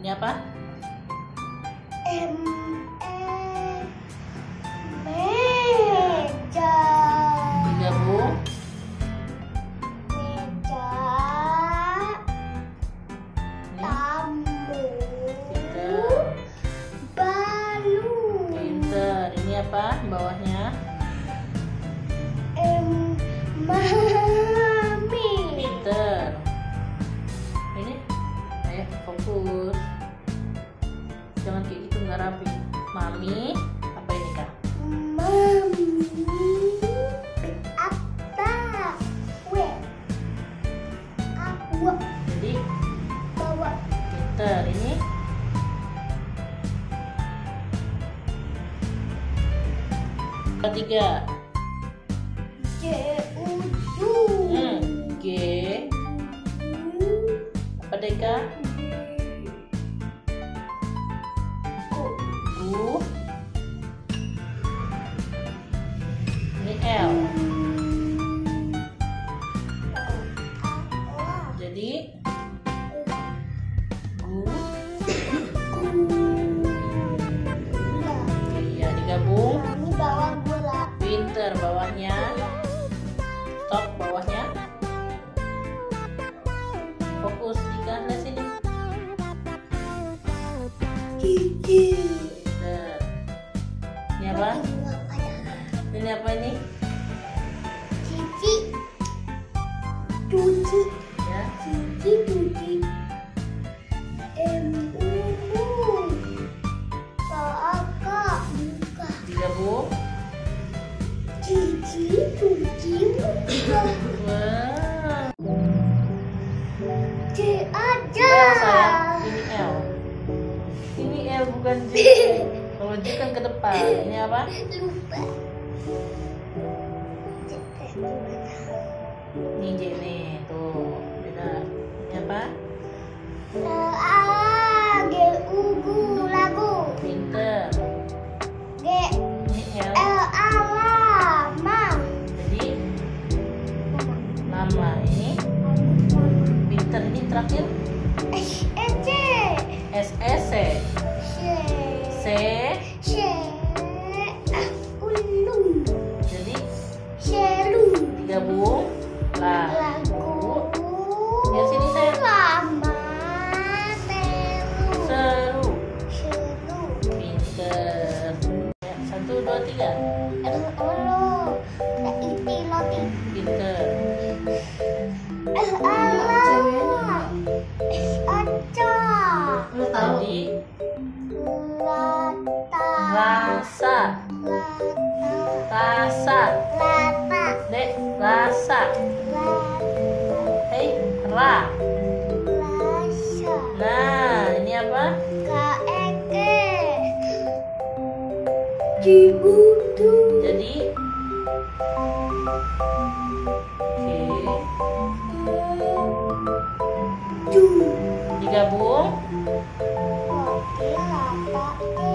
Ini apa? Meja. Digabung. Meja. Ini Tamu. pinter. Balung. Pinter. Ini apa? Bawahnya. Mami. Pinter. Ini, ayo fokus. Jangan kayak gitu, nggak rapi. Mami, apa ini kak? Mami. Apa? Kue. Aku Jadi bawa. pinter. Ini ketiga. Udu. G. Apa deh kak? U. Ini L. Jadi gu. Iya, digabung. Mami bawa gula. Pinter. Bawahnya. Stop bawahnya. Fokus Dika, lihat sini. Gigi. Pinter. Ini apa? Ini apa ini? Cici. Cuci. Ya. Cici cuci. Umu. Kakak buka. Digabung. Cici cuci muka. Wah. C aja. L sayang. Ini L. Ini L bukan J. Kalau J kan ke depan. Ini apa? Lupa. Ini J nih. Tuh. Beda. Ini apa? G ugu lagu. Pinter. G Ini L. lama. Jadi nama ini pinter. Ini terakhir C. S E C. C. C. Ulung. Jadi Selu. digabung. Lah. Lagu. Lihat sini sayang. Lama. Selu. Seru. Selu. Pinter. Ya, 1, 2, 3. Elo. Iti loti. Pinter. Ala. Aca. Jadi Lata. rasa. Lata. Rasa. Lata. Dek, rasa. Lata. Hei, ra. Rasa. Nah, ini apa? Kaeke. Cibutu. Jadi Oke. Cu. Digabung. Kopi lata.